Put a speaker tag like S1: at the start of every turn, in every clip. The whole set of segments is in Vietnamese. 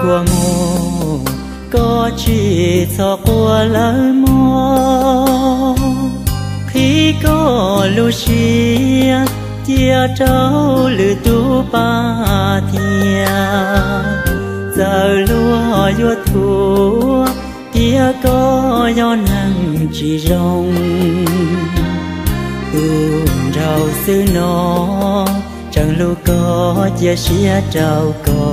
S1: của mô có chỉ cho qua lỡ mô khi có lưu xia chia trâu lư tu ba thia giờ lúa vô thua tia có gió nắng chỉ rong rau xứ nó chẳng lu có chia sẻ trâu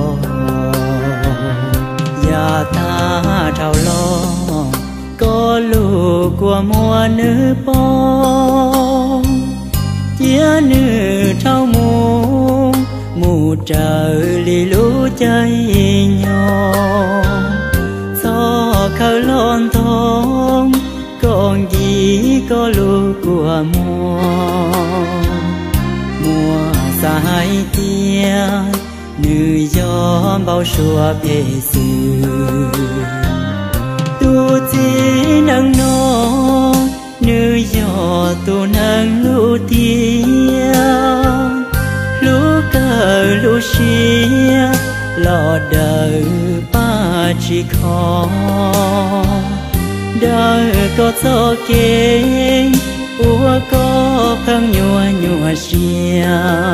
S1: có ta trao lo có lu của mùa nữ bông chia nữ trao mù trời lì lũ chơi nhỏ gió khơi lon thong còn gì có lu của mùa sai tia nữ gió bao xua về xứ tu chỉ nắng nó nữ gió tu nắng lũ tia lũ cờ lũ xia lò đời ba chỉ khó đời có gió kênh ua có phăng nhua xia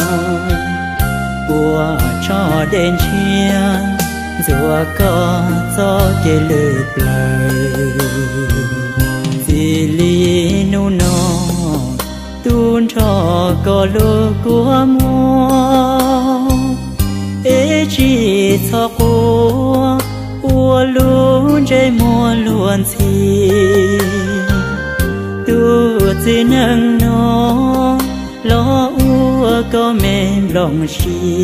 S1: ua cho đến chia rùa có gió kê lư lời vì lý nô nô tuôn cho có lô của mua ê chỉ cho cô ua luôn chơi mua luôn gì tu chỉ nâng nó lo ua có mềm lòng chi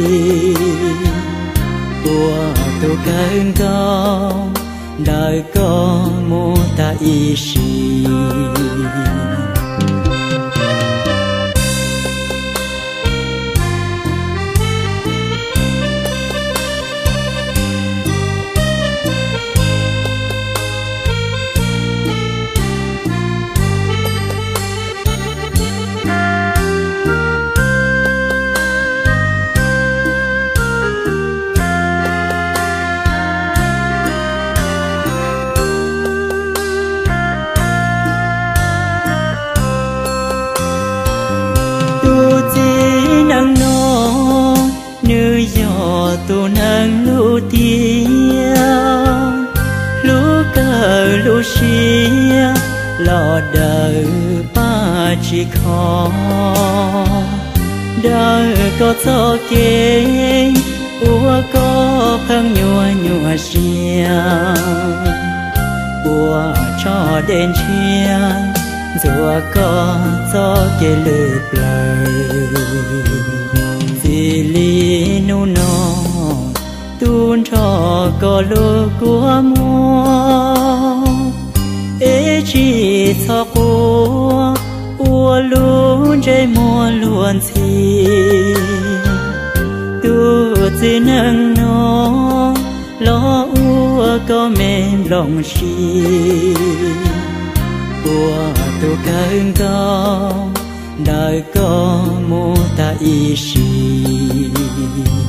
S1: ua tu cơn cao đời có mô ta y sĩ tu nắng lũ tia lũ cờ lũ xia lò đời ba chỉ khó đời có gió kênh ua có phăng nhua xia ua cho đến chia rùa có gió kê lư lời vì lý nô nô tuôn cho có lô của mua ê chỉ cho cô ua luôn chơi mua luôn gì tu chỉ nâng nó lo ua có mềm lòng chi ua tu cơn cao đời có mô ta y sĩ